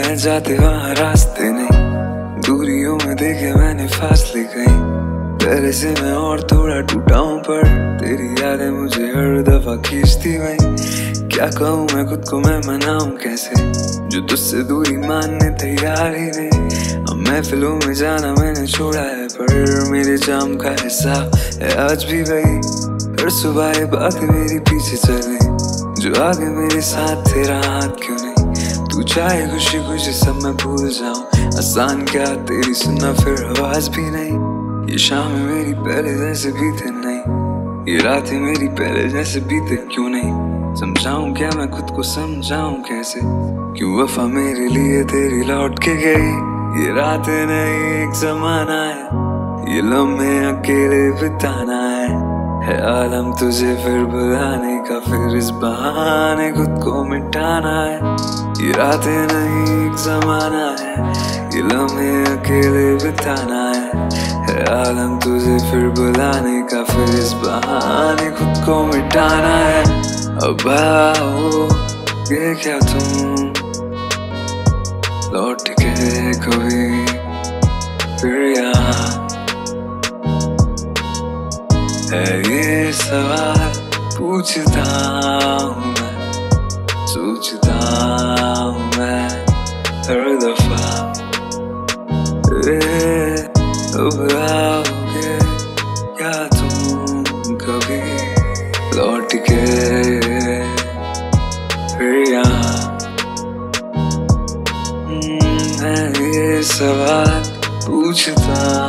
मैं जाते वहाँ रास्ते नहीं, दूरियों में देखे मैंने फासले कहीं। पहले से मैं और थोड़ा टूटा हूँ, पर तेरी यादें मुझे हर दफा खींचती वहीं। क्या कहूँ मैं खुद को, मैं मनाऊं कैसे, जो तुझसे दूरी मानने तैयार ही नहीं। अब महफिलों में जाना मैंने छोड़ा है, पर मेरे जाम का हिस्सा है आज भी वही। हर सुबह ये बात मेरी पीछे चले, जो आगे मेरे साथ तेरा हाथ क्यों नहीं। तू चाहे खुशी खुशी सब मैं भूल जाऊं, आसान क्या तेरी सुनना फिर आवाज भी नहीं। ये शाम मेरी पहले जैसे बीते नहीं, ये रातें मेरी पहले जैसे बीते क्यों नहीं। समझाऊं क्या मैं खुद को, समझाऊं कैसे, क्यों वफा मेरे लिए तेरी लौट के गई। ये रातें नहीं एक जमाना है, ये लम्हे अकेले बिताना है आलम तुझे फिर बुलाने का, फिर इस बहाने खुद को मिटाना है। ये रातें नहीं एक जमाना है, ये लम्हे अकेले बिताना है आलम तुझे फिर बुलाने का, फिर इस बहाने खुद को मिटाना है। अब आओ ये क्या तुम लौट के कभी फिर यहाँ, है ये सवाल पूछता हूँ मैं, सोचता हूँ मैं हर दफा। अब आओगे क्या तुम कभी लौट के फिर यहाँ, मैं ये सवाल पूछता